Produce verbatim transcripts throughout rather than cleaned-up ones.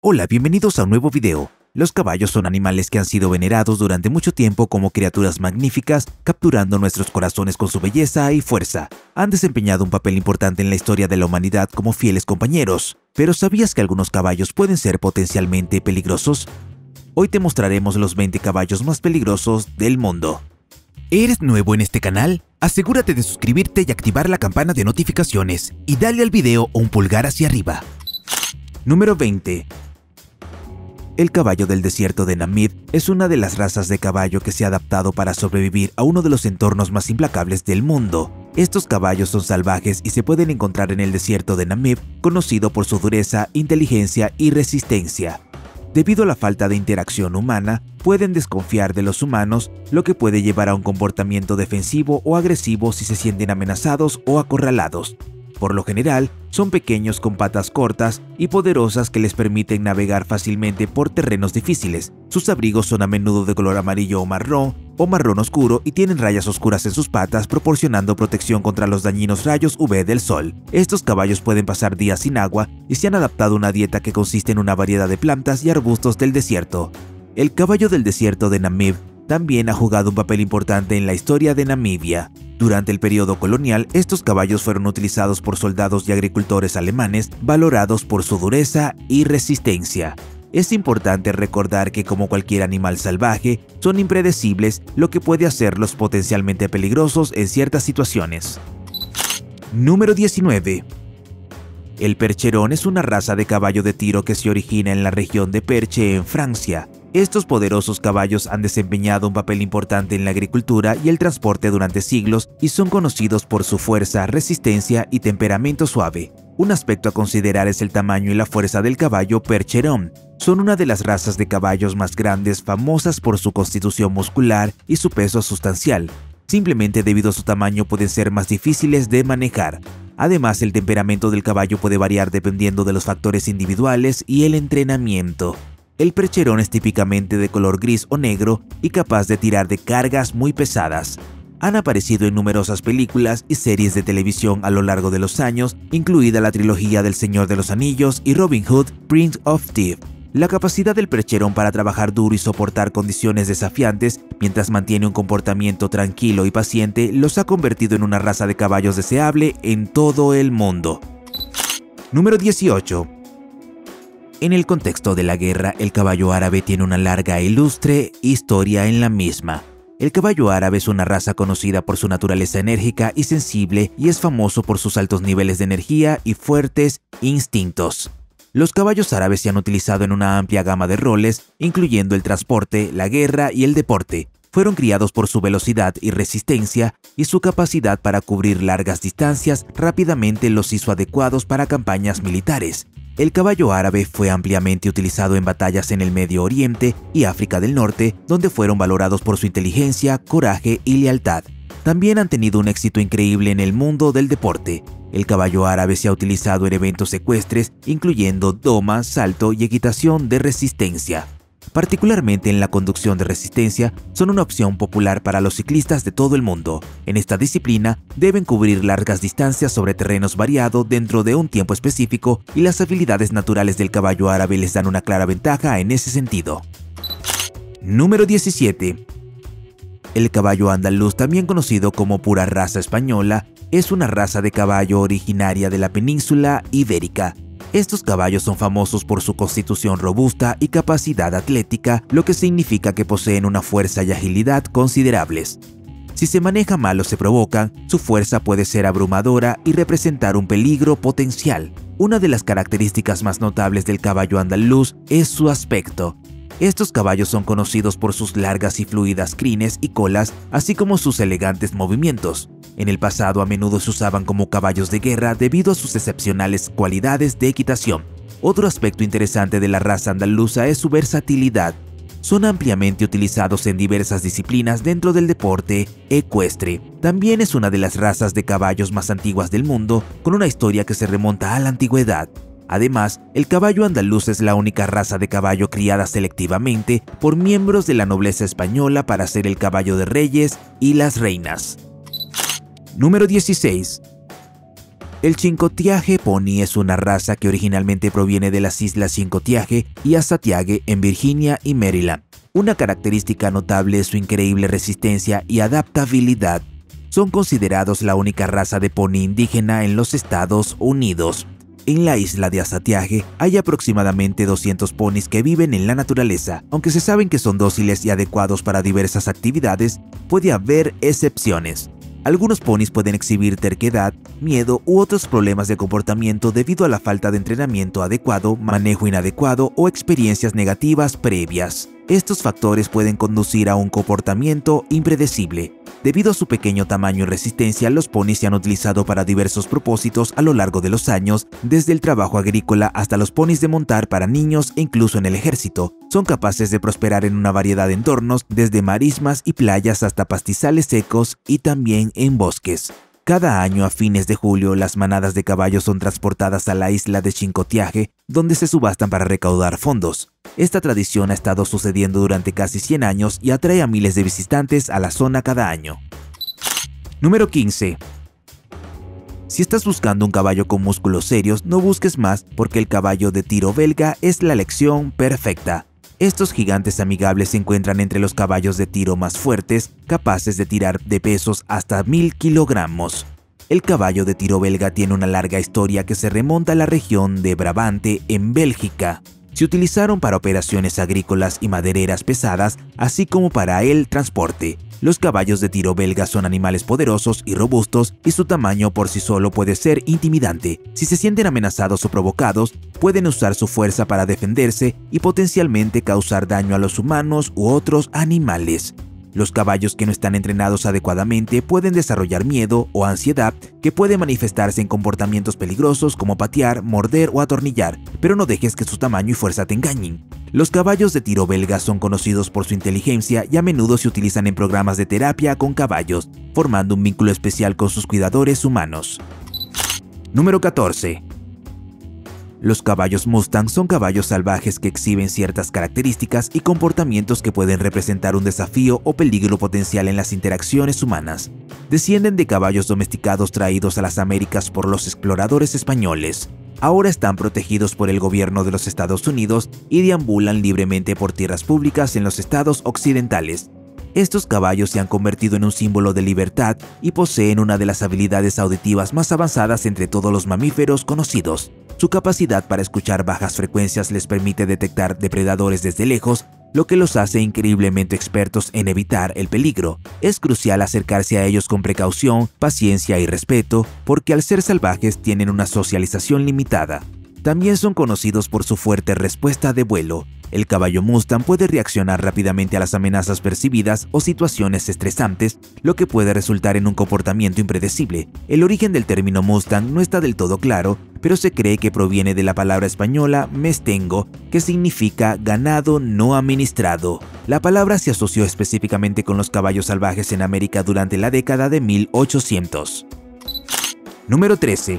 Hola, bienvenidos a un nuevo video. Los caballos son animales que han sido venerados durante mucho tiempo como criaturas magníficas, capturando nuestros corazones con su belleza y fuerza. Han desempeñado un papel importante en la historia de la humanidad como fieles compañeros. Pero ¿sabías que algunos caballos pueden ser potencialmente peligrosos? Hoy te mostraremos los veinte caballos más peligrosos del mundo. ¿Eres nuevo en este canal? Asegúrate de suscribirte y activar la campana de notificaciones y dale al video un pulgar hacia arriba. Número veinte. El caballo del desierto de Namib es una de las razas de caballo que se ha adaptado para sobrevivir a uno de los entornos más implacables del mundo. Estos caballos son salvajes y se pueden encontrar en el desierto de Namib, conocido por su dureza, inteligencia y resistencia. Debido a la falta de interacción humana, pueden desconfiar de los humanos, lo que puede llevar a un comportamiento defensivo o agresivo si se sienten amenazados o acorralados. Por lo general, son pequeños con patas cortas y poderosas que les permiten navegar fácilmente por terrenos difíciles. Sus abrigos son a menudo de color amarillo o marrón o marrón oscuro y tienen rayas oscuras en sus patas, proporcionando protección contra los dañinos rayos U V del sol. Estos caballos pueden pasar días sin agua y se han adaptado a una dieta que consiste en una variedad de plantas y arbustos del desierto. El caballo del desierto de Namib también ha jugado un papel importante en la historia de Namibia. Durante el periodo colonial, estos caballos fueron utilizados por soldados y agricultores alemanes, valorados por su dureza y resistencia. Es importante recordar que, como cualquier animal salvaje, son impredecibles, lo que puede hacerlos potencialmente peligrosos en ciertas situaciones. Número diecinueve. El percherón es una raza de caballo de tiro que se origina en la región de Perche, en Francia. Estos poderosos caballos han desempeñado un papel importante en la agricultura y el transporte durante siglos y son conocidos por su fuerza, resistencia y temperamento suave. Un aspecto a considerar es el tamaño y la fuerza del caballo percherón. Son una de las razas de caballos más grandes, famosas por su constitución muscular y su peso sustancial. Simplemente debido a su tamaño pueden ser más difíciles de manejar. Además, el temperamento del caballo puede variar dependiendo de los factores individuales y el entrenamiento. El percherón es típicamente de color gris o negro y capaz de tirar de cargas muy pesadas. Han aparecido en numerosas películas y series de televisión a lo largo de los años, incluida la trilogía del Señor de los Anillos y Robin Hood, Prince of Thieves. La capacidad del percherón para trabajar duro y soportar condiciones desafiantes mientras mantiene un comportamiento tranquilo y paciente los ha convertido en una raza de caballos deseable en todo el mundo. Número dieciocho. En el contexto de la guerra, el caballo árabe tiene una larga e ilustre historia en la misma. El caballo árabe es una raza conocida por su naturaleza enérgica y sensible y es famoso por sus altos niveles de energía y fuertes instintos. Los caballos árabes se han utilizado en una amplia gama de roles, incluyendo el transporte, la guerra y el deporte. Fueron criados por su velocidad y resistencia, y su capacidad para cubrir largas distancias rápidamente los hizo adecuados para campañas militares. El caballo árabe fue ampliamente utilizado en batallas en el Medio Oriente y África del Norte, donde fueron valorados por su inteligencia, coraje y lealtad. También han tenido un éxito increíble en el mundo del deporte. El caballo árabe se ha utilizado en eventos ecuestres, incluyendo doma, salto y equitación de resistencia. Particularmente en la conducción de resistencia, son una opción popular para los ciclistas de todo el mundo. En esta disciplina, deben cubrir largas distancias sobre terrenos variados dentro de un tiempo específico y las habilidades naturales del caballo árabe les dan una clara ventaja en ese sentido. Número diecisiete. El caballo andaluz, también conocido como pura raza española, es una raza de caballo originaria de la península ibérica. Estos caballos son famosos por su constitución robusta y capacidad atlética, lo que significa que poseen una fuerza y agilidad considerables. Si se maneja mal o se provocan, su fuerza puede ser abrumadora y representar un peligro potencial. Una de las características más notables del caballo andaluz es su aspecto. Estos caballos son conocidos por sus largas y fluidas crines y colas, así como sus elegantes movimientos. En el pasado a menudo se usaban como caballos de guerra debido a sus excepcionales cualidades de equitación. Otro aspecto interesante de la raza andaluza es su versatilidad. Son ampliamente utilizados en diversas disciplinas dentro del deporte ecuestre. También es una de las razas de caballos más antiguas del mundo, con una historia que se remonta a la antigüedad. Además, el caballo andaluz es la única raza de caballo criada selectivamente por miembros de la nobleza española para ser el caballo de reyes y las reinas. Número dieciséis. El Chincoteague Pony es una raza que originalmente proviene de las islas Chincoteague y Assateague en Virginia y Maryland. Una característica notable es su increíble resistencia y adaptabilidad. Son considerados la única raza de pony indígena en los Estados Unidos. En la isla de Assateague hay aproximadamente doscientos ponis que viven en la naturaleza. Aunque se saben que son dóciles y adecuados para diversas actividades, puede haber excepciones. Algunos ponis pueden exhibir terquedad, miedo u otros problemas de comportamiento debido a la falta de entrenamiento adecuado, manejo inadecuado o experiencias negativas previas. Estos factores pueden conducir a un comportamiento impredecible. Debido a su pequeño tamaño y resistencia, los ponis se han utilizado para diversos propósitos a lo largo de los años, desde el trabajo agrícola hasta los ponis de montar para niños e incluso en el ejército. Son capaces de prosperar en una variedad de entornos, desde marismas y playas hasta pastizales secos y también en bosques. Cada año a fines de julio, las manadas de caballos son transportadas a la isla de Chincoteague, donde se subastan para recaudar fondos. Esta tradición ha estado sucediendo durante casi cien años y atrae a miles de visitantes a la zona cada año. Número quince. Si estás buscando un caballo con músculos serios, no busques más porque el caballo de tiro belga es la elección perfecta. Estos gigantes amigables se encuentran entre los caballos de tiro más fuertes, capaces de tirar de pesos hasta mil kilogramos. El caballo de tiro belga tiene una larga historia que se remonta a la región de Brabante, en Bélgica. Se utilizaron para operaciones agrícolas y madereras pesadas, así como para el transporte. Los caballos de tiro belga son animales poderosos y robustos, y su tamaño por sí solo puede ser intimidante. Si se sienten amenazados o provocados, pueden usar su fuerza para defenderse y potencialmente causar daño a los humanos u otros animales. Los caballos que no están entrenados adecuadamente pueden desarrollar miedo o ansiedad que puede manifestarse en comportamientos peligrosos como patear, morder o atornillar, pero no dejes que su tamaño y fuerza te engañen. Los caballos de tiro belga son conocidos por su inteligencia y a menudo se utilizan en programas de terapia con caballos, formando un vínculo especial con sus cuidadores humanos. Número catorce. Los caballos Mustang son caballos salvajes que exhiben ciertas características y comportamientos que pueden representar un desafío o peligro potencial en las interacciones humanas. Descienden de caballos domesticados traídos a las Américas por los exploradores españoles. Ahora están protegidos por el gobierno de los Estados Unidos y deambulan libremente por tierras públicas en los estados occidentales. Estos caballos se han convertido en un símbolo de libertad y poseen una de las habilidades auditivas más avanzadas entre todos los mamíferos conocidos. Su capacidad para escuchar bajas frecuencias les permite detectar depredadores desde lejos, lo que los hace increíblemente expertos en evitar el peligro. Es crucial acercarse a ellos con precaución, paciencia y respeto, porque al ser salvajes tienen una socialización limitada. También son conocidos por su fuerte respuesta de vuelo. El caballo Mustang puede reaccionar rápidamente a las amenazas percibidas o situaciones estresantes, lo que puede resultar en un comportamiento impredecible. El origen del término Mustang no está del todo claro, pero se cree que proviene de la palabra española mestengo, que significa ganado no administrado. La palabra se asoció específicamente con los caballos salvajes en América durante la década de mil ochocientos. Número trece.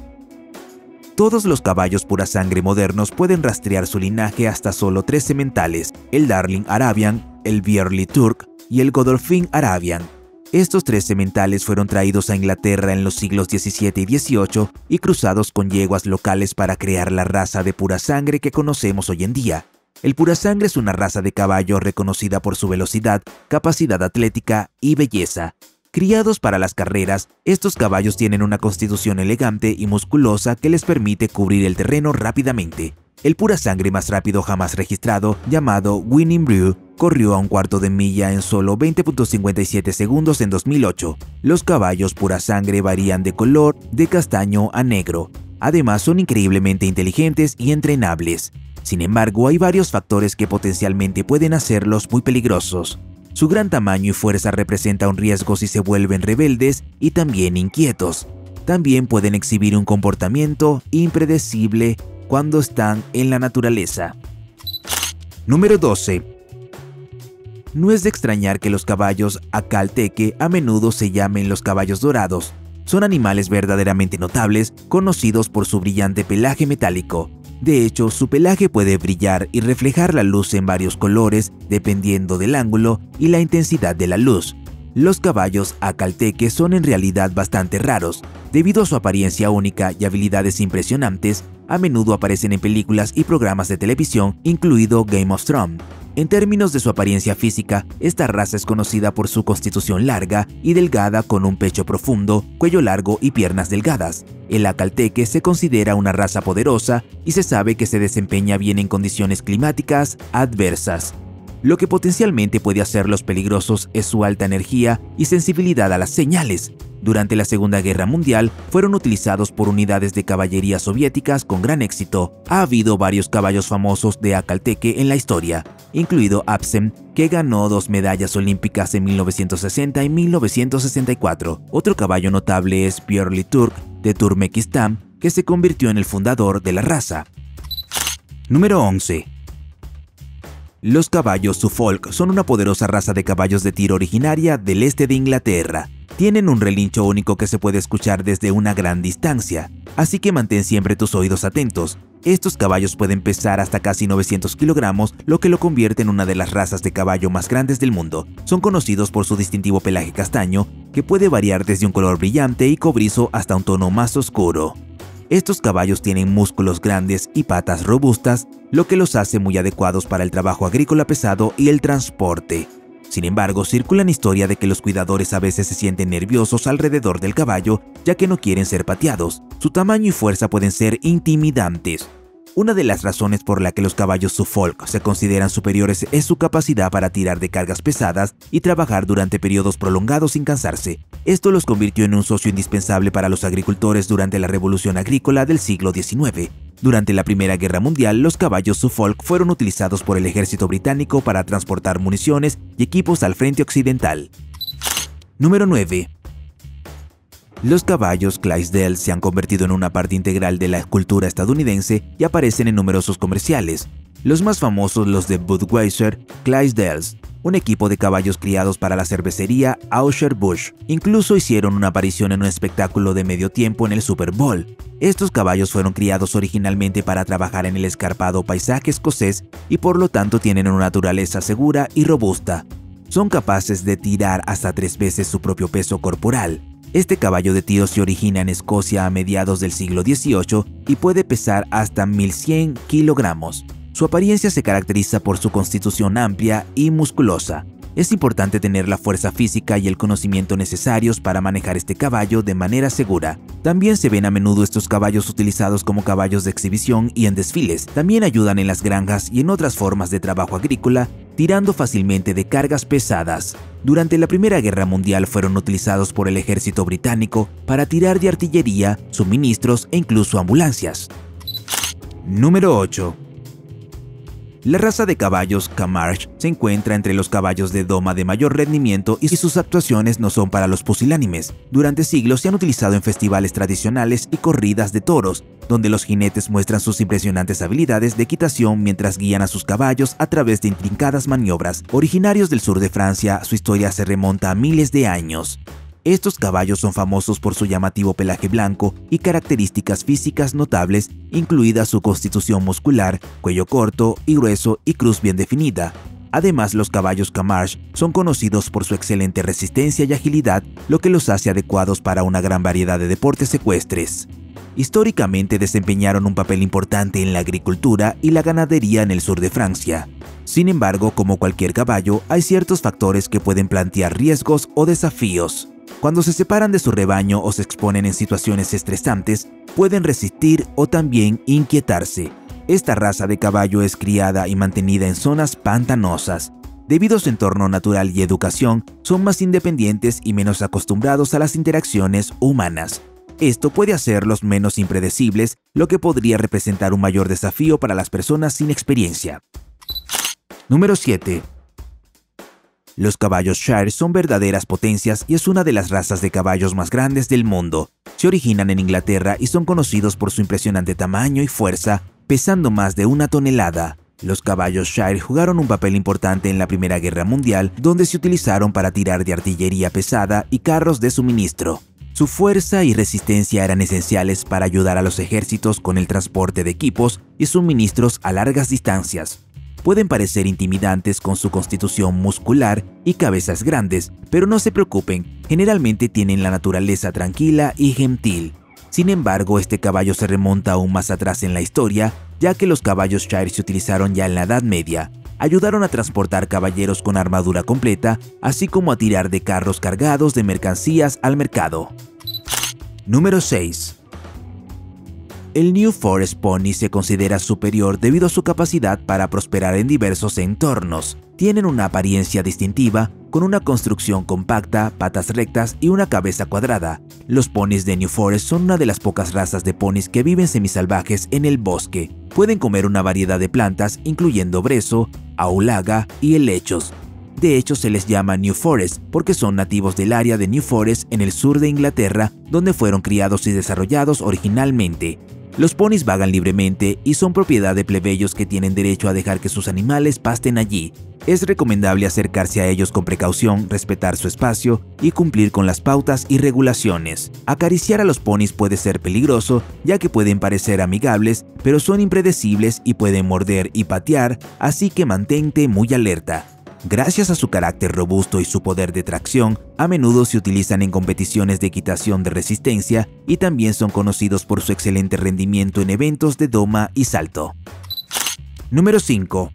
Todos los caballos pura sangre modernos pueden rastrear su linaje hasta solo tres sementales: el Darling Arabian, el Bearly Turk y el Godolphin Arabian. Estos tres sementales fueron traídos a Inglaterra en los siglos diecisiete y dieciocho y cruzados con yeguas locales para crear la raza de pura sangre que conocemos hoy en día. El pura sangre es una raza de caballo reconocida por su velocidad, capacidad atlética y belleza. Criados para las carreras, estos caballos tienen una constitución elegante y musculosa que les permite cubrir el terreno rápidamente. El pura sangre más rápido jamás registrado, llamado Winning Brew, corrió a un cuarto de milla en solo veinte punto cincuenta y siete segundos en dos mil ocho. Los caballos pura sangre varían de color de castaño a negro. Además, son increíblemente inteligentes y entrenables. Sin embargo, hay varios factores que potencialmente pueden hacerlos muy peligrosos. Su gran tamaño y fuerza representa un riesgo si se vuelven rebeldes y también inquietos. También pueden exhibir un comportamiento impredecible cuando están en la naturaleza. Número doce. No es de extrañar que los caballos acalteque a menudo se llamen los caballos dorados. Son animales verdaderamente notables, conocidos por su brillante pelaje metálico. De hecho, su pelaje puede brillar y reflejar la luz en varios colores dependiendo del ángulo y la intensidad de la luz. Los caballos acalteque son en realidad bastante raros. Debido a su apariencia única y habilidades impresionantes, a menudo aparecen en películas y programas de televisión, incluido Game of Thrones. En términos de su apariencia física, esta raza es conocida por su constitución larga y delgada con un pecho profundo, cuello largo y piernas delgadas. El acalteque se considera una raza poderosa y se sabe que se desempeña bien en condiciones climáticas adversas. Lo que potencialmente puede hacerlos peligrosos es su alta energía y sensibilidad a las señales. Durante la Segunda Guerra Mundial fueron utilizados por unidades de caballería soviéticas con gran éxito. Ha habido varios caballos famosos de acalteque en la historia, incluido Absem, que ganó dos medallas olímpicas en mil novecientos sesenta y mil novecientos sesenta y cuatro. Otro caballo notable es Pierre Turk de Turkmenistán, que se convirtió en el fundador de la raza. Número once. Los caballos Suffolk son una poderosa raza de caballos de tiro originaria del este de Inglaterra. Tienen un relincho único que se puede escuchar desde una gran distancia, así que mantén siempre tus oídos atentos. Estos caballos pueden pesar hasta casi novecientos kilogramos, lo que lo convierte en una de las razas de caballo más grandes del mundo. Son conocidos por su distintivo pelaje castaño, que puede variar desde un color brillante y cobrizo hasta un tono más oscuro. Estos caballos tienen músculos grandes y patas robustas, lo que los hace muy adecuados para el trabajo agrícola pesado y el transporte. Sin embargo, circulan historias de que los cuidadores a veces se sienten nerviosos alrededor del caballo, ya que no quieren ser pateados. Su tamaño y fuerza pueden ser intimidantes. Una de las razones por la que los caballos Suffolk se consideran superiores es su capacidad para tirar de cargas pesadas y trabajar durante periodos prolongados sin cansarse. Esto los convirtió en un socio indispensable para los agricultores durante la Revolución Agrícola del siglo diecinueve. Durante la Primera Guerra Mundial, los caballos Suffolk fueron utilizados por el ejército británico para transportar municiones y equipos al frente occidental. Número nueve. Los caballos Clydesdale se han convertido en una parte integral de la cultura estadounidense y aparecen en numerosos comerciales. Los más famosos los de Budweiser Clydesdales, un equipo de caballos criados para la cervecería Anheuser-Busch. Incluso hicieron una aparición en un espectáculo de medio tiempo en el Super Bowl. Estos caballos fueron criados originalmente para trabajar en el escarpado paisaje escocés y por lo tanto tienen una naturaleza segura y robusta. Son capaces de tirar hasta tres veces su propio peso corporal. Este caballo de tiro se origina en Escocia a mediados del siglo dieciocho y puede pesar hasta mil cien kilogramos. Su apariencia se caracteriza por su constitución amplia y musculosa. Es importante tener la fuerza física y el conocimiento necesarios para manejar este caballo de manera segura. También se ven a menudo estos caballos utilizados como caballos de exhibición y en desfiles. También ayudan en las granjas y en otras formas de trabajo agrícola, tirando fácilmente de cargas pesadas. Durante la Primera Guerra Mundial fueron utilizados por el ejército británico para tirar de artillería, suministros e incluso ambulancias. Número ocho. La raza de caballos Camargue se encuentra entre los caballos de doma de mayor rendimiento y sus actuaciones no son para los pusilánimes. Durante siglos se han utilizado en festivales tradicionales y corridas de toros, donde los jinetes muestran sus impresionantes habilidades de equitación mientras guían a sus caballos a través de intrincadas maniobras. Originarios del sur de Francia, su historia se remonta a miles de años. Estos caballos son famosos por su llamativo pelaje blanco y características físicas notables, incluida su constitución muscular, cuello corto y grueso y cruz bien definida. Además, los caballos Camargue son conocidos por su excelente resistencia y agilidad, lo que los hace adecuados para una gran variedad de deportes ecuestres. Históricamente desempeñaron un papel importante en la agricultura y la ganadería en el sur de Francia. Sin embargo, como cualquier caballo, hay ciertos factores que pueden plantear riesgos o desafíos. Cuando se separan de su rebaño o se exponen en situaciones estresantes, pueden resistir o también inquietarse. Esta raza de caballo es criada y mantenida en zonas pantanosas. Debido a su entorno natural y educación, son más independientes y menos acostumbrados a las interacciones humanas. Esto puede hacerlos menos impredecibles, lo que podría representar un mayor desafío para las personas sin experiencia. Número siete. Los caballos Shire son verdaderas potencias y es una de las razas de caballos más grandes del mundo. Se originan en Inglaterra y son conocidos por su impresionante tamaño y fuerza, pesando más de una tonelada. Los caballos Shire jugaron un papel importante en la Primera Guerra Mundial, donde se utilizaron para tirar de artillería pesada y carros de suministro. Su fuerza y resistencia eran esenciales para ayudar a los ejércitos con el transporte de equipos y suministros a largas distancias. pueden parecer intimidantes con su constitución muscular y cabezas grandes, pero no se preocupen, generalmente tienen la naturaleza tranquila y gentil. Sin embargo, este caballo se remonta aún más atrás en la historia, ya que los caballos Shire se utilizaron ya en la Edad Media. Ayudaron a transportar caballeros con armadura completa, así como a tirar de carros cargados de mercancías al mercado. Número seis. El New Forest Pony se considera superior debido a su capacidad para prosperar en diversos entornos. Tienen una apariencia distintiva, con una construcción compacta, patas rectas y una cabeza cuadrada. Los ponis de New Forest son una de las pocas razas de ponis que viven semisalvajes en el bosque. Pueden comer una variedad de plantas, incluyendo brezo, aulaga y helechos. De hecho, se les llama New Forest porque son nativos del área de New Forest en el sur de Inglaterra, donde fueron criados y desarrollados originalmente. Los ponis vagan libremente y son propiedad de plebeyos que tienen derecho a dejar que sus animales pasten allí. Es recomendable acercarse a ellos con precaución, respetar su espacio y cumplir con las pautas y regulaciones. Acariciar a los ponis puede ser peligroso, ya que pueden parecer amigables, pero son impredecibles y pueden morder y patear, así que mantente muy alerta. Gracias a su carácter robusto y su poder de tracción, a menudo se utilizan en competiciones de equitación de resistencia y también son conocidos por su excelente rendimiento en eventos de doma y salto. Número cinco.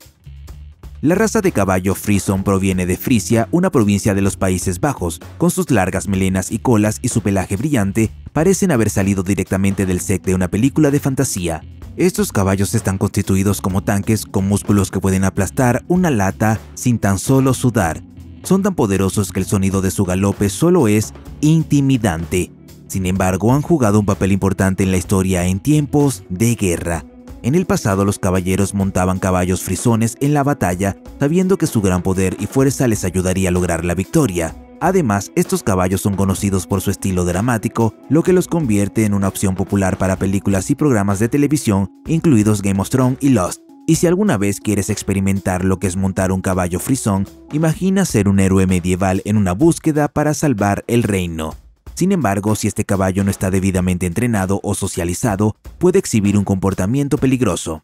La raza de caballo Frison proviene de Frisia, una provincia de los Países Bajos. Con sus largas melenas y colas y su pelaje brillante, parecen haber salido directamente del set de una película de fantasía. Estos caballos están constituidos como tanques con músculos que pueden aplastar una lata sin tan solo sudar. Son tan poderosos que el sonido de su galope solo es intimidante. Sin embargo, han jugado un papel importante en la historia en tiempos de guerra. En el pasado, los caballeros montaban caballos frisones en la batalla, sabiendo que su gran poder y fuerza les ayudaría a lograr la victoria. Además, estos caballos son conocidos por su estilo dramático, lo que los convierte en una opción popular para películas y programas de televisión, incluidos Game of Thrones y Lost. Y si alguna vez quieres experimentar lo que es montar un caballo frisón, imagina ser un héroe medieval en una búsqueda para salvar el reino. Sin embargo, si este caballo no está debidamente entrenado o socializado, puede exhibir un comportamiento peligroso.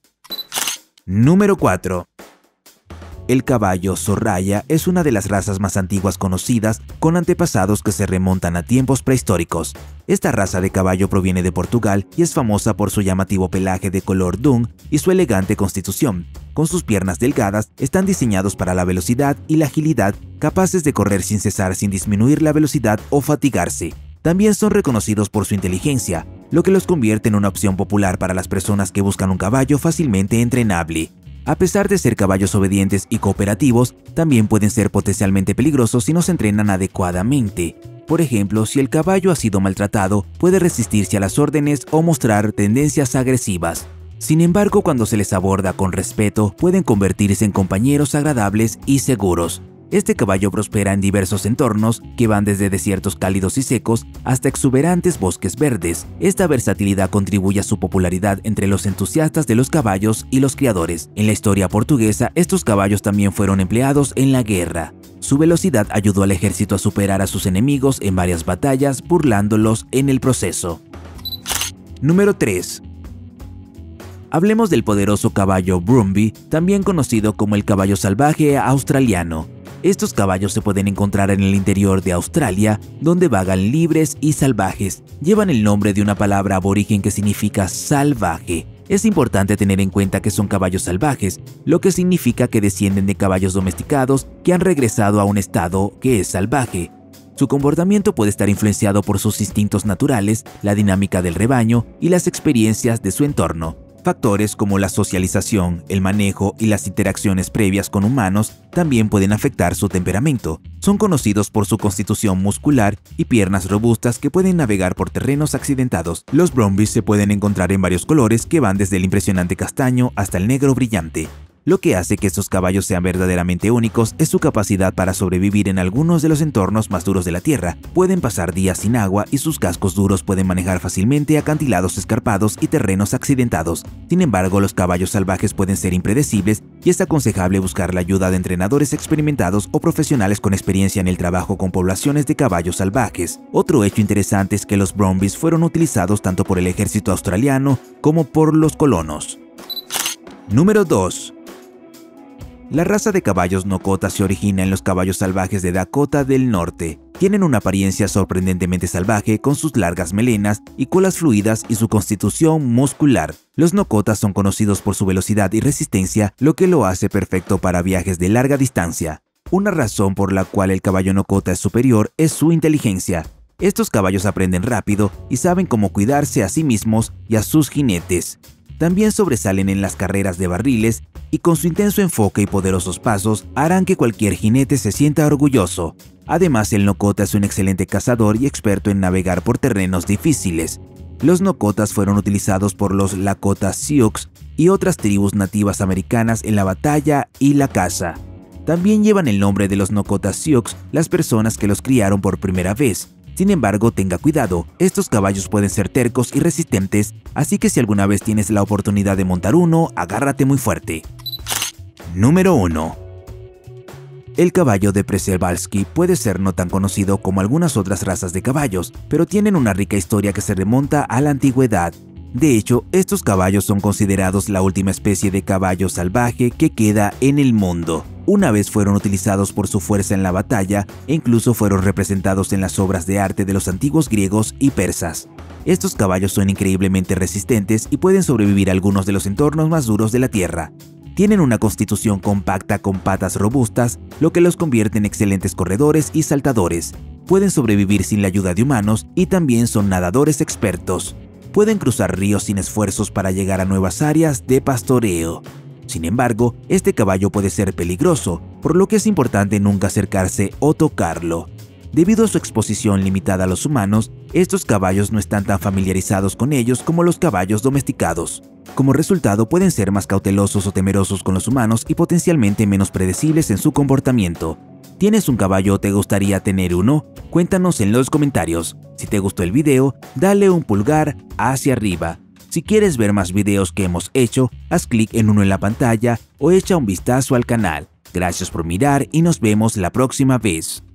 Número cuatro. El caballo Sorraya es una de las razas más antiguas conocidas, con antepasados que se remontan a tiempos prehistóricos. Esta raza de caballo proviene de Portugal y es famosa por su llamativo pelaje de color dun y su elegante constitución. Con sus piernas delgadas, están diseñados para la velocidad y la agilidad, capaces de correr sin cesar sin disminuir la velocidad o fatigarse. También son reconocidos por su inteligencia, lo que los convierte en una opción popular para las personas que buscan un caballo fácilmente entrenable. A pesar de ser caballos obedientes y cooperativos, también pueden ser potencialmente peligrosos si no se entrenan adecuadamente. Por ejemplo, si el caballo ha sido maltratado, puede resistirse a las órdenes o mostrar tendencias agresivas. Sin embargo, cuando se les aborda con respeto, pueden convertirse en compañeros agradables y seguros. Este caballo prospera en diversos entornos, que van desde desiertos cálidos y secos hasta exuberantes bosques verdes. Esta versatilidad contribuye a su popularidad entre los entusiastas de los caballos y los criadores. En la historia portuguesa, estos caballos también fueron empleados en la guerra. Su velocidad ayudó al ejército a superar a sus enemigos en varias batallas, burlándolos en el proceso. Número tres. Hablemos del poderoso caballo Brumby, también conocido como el caballo salvaje australiano. Estos caballos se pueden encontrar en el interior de Australia, donde vagan libres y salvajes. Llevan el nombre de una palabra aborigen que significa salvaje. Es importante tener en cuenta que son caballos salvajes, lo que significa que descienden de caballos domesticados que han regresado a un estado que es salvaje. Su comportamiento puede estar influenciado por sus instintos naturales, la dinámica del rebaño y las experiencias de su entorno. Factores como la socialización, el manejo y las interacciones previas con humanos también pueden afectar su temperamento. Son conocidos por su constitución muscular y piernas robustas que pueden navegar por terrenos accidentados. Los Brumbies se pueden encontrar en varios colores que van desde el impresionante castaño hasta el negro brillante. Lo que hace que estos caballos sean verdaderamente únicos es su capacidad para sobrevivir en algunos de los entornos más duros de la Tierra. Pueden pasar días sin agua y sus cascos duros pueden manejar fácilmente acantilados escarpados y terrenos accidentados. Sin embargo, los caballos salvajes pueden ser impredecibles y es aconsejable buscar la ayuda de entrenadores experimentados o profesionales con experiencia en el trabajo con poblaciones de caballos salvajes. Otro hecho interesante es que los Brumbies fueron utilizados tanto por el ejército australiano como por los colonos. Número dos. La raza de caballos Nokota se origina en los caballos salvajes de Dakota del Norte. Tienen una apariencia sorprendentemente salvaje con sus largas melenas y colas fluidas y su constitución muscular. Los Nokotas son conocidos por su velocidad y resistencia, lo que lo hace perfecto para viajes de larga distancia. Una razón por la cual el caballo Nokota es superior es su inteligencia. Estos caballos aprenden rápido y saben cómo cuidarse a sí mismos y a sus jinetes. También sobresalen en las carreras de barriles y con su intenso enfoque y poderosos pasos harán que cualquier jinete se sienta orgulloso. Además, el Nokota es un excelente cazador y experto en navegar por terrenos difíciles. Los Nokotas fueron utilizados por los Lakota Sioux y otras tribus nativas americanas en la batalla y la caza. También llevan el nombre de los Nokota Sioux las personas que los criaron por primera vez. Sin embargo, tenga cuidado, estos caballos pueden ser tercos y resistentes, así que si alguna vez tienes la oportunidad de montar uno, agárrate muy fuerte. Número uno. El caballo de Przewalski puede ser no tan conocido como algunas otras razas de caballos, pero tienen una rica historia que se remonta a la antigüedad. De hecho, estos caballos son considerados la última especie de caballo salvaje que queda en el mundo. Una vez fueron utilizados por su fuerza en la batalla e incluso fueron representados en las obras de arte de los antiguos griegos y persas. Estos caballos son increíblemente resistentes y pueden sobrevivir a algunos de los entornos más duros de la Tierra. Tienen una constitución compacta con patas robustas, lo que los convierte en excelentes corredores y saltadores. Pueden sobrevivir sin la ayuda de humanos y también son nadadores expertos. Pueden cruzar ríos sin esfuerzos para llegar a nuevas áreas de pastoreo. Sin embargo, este caballo puede ser peligroso, por lo que es importante nunca acercarse o tocarlo. Debido a su exposición limitada a los humanos, estos caballos no están tan familiarizados con ellos como los caballos domesticados. Como resultado, pueden ser más cautelosos o temerosos con los humanos y potencialmente menos predecibles en su comportamiento. ¿Tienes un caballo o te gustaría tener uno? Cuéntanos en los comentarios. Si te gustó el video, dale un pulgar hacia arriba. Si quieres ver más videos que hemos hecho, haz clic en uno en la pantalla o echa un vistazo al canal. Gracias por mirar y nos vemos la próxima vez.